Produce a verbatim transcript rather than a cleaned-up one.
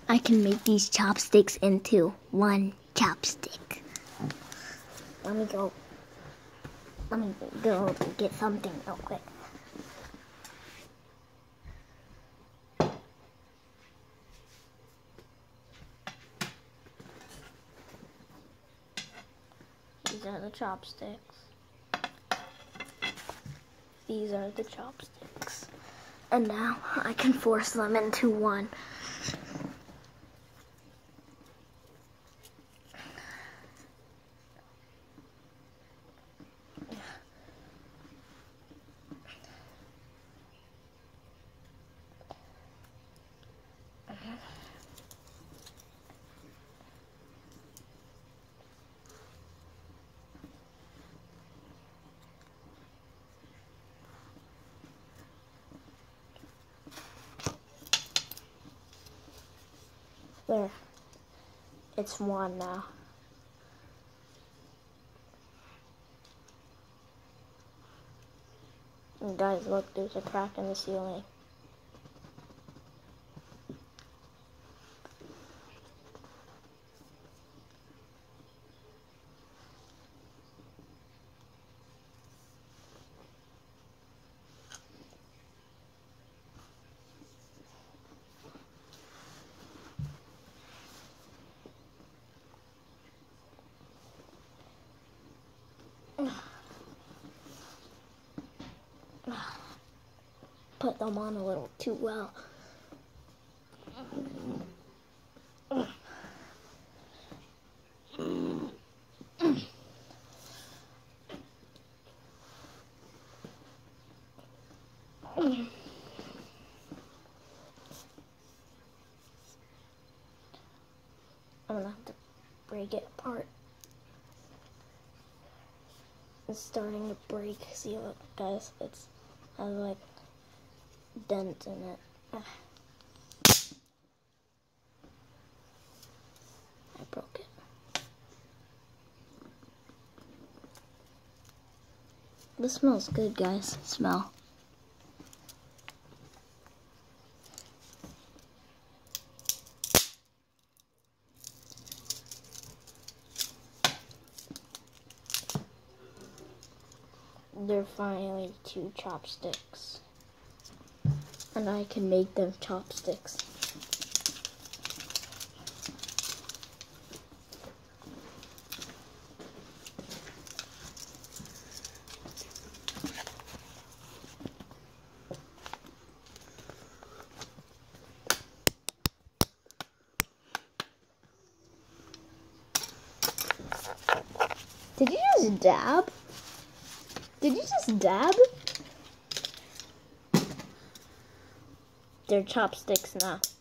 I can make these chopsticks into one chopstick. Let me go. Let me go get something real quick. These are the chopsticks. These are the chopsticks. And now I can force them into one. There. It's one now. And guys, look, there's a crack in the ceiling. Put them on a little too well. I'm gonna have to break it apart. It's starting to break. See, look, guys, it's has like dent in it. I broke it. This smells good, guys. Smell. They're finally two chopsticks. And I can make them chopsticks. Did you just dab? Did you just dab? They're chopsticks now.